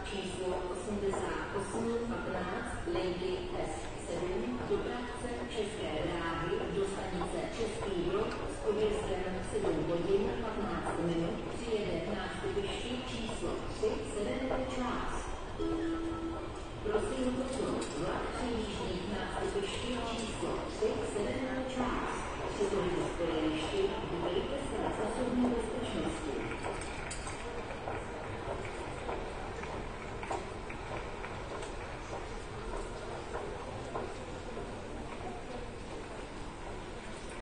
číslo 8815 Lady S7, dopravce České dráhy do stanice Český Brod s odjezdem 7 hodin 15 minut přijede nástupiště číslo 3 Severní část. Prosím posunout vlak přijíždí k nástupišti číslo 3 Severní část. Při pohybu spojeništi dbejte své osobní bezpečnosti.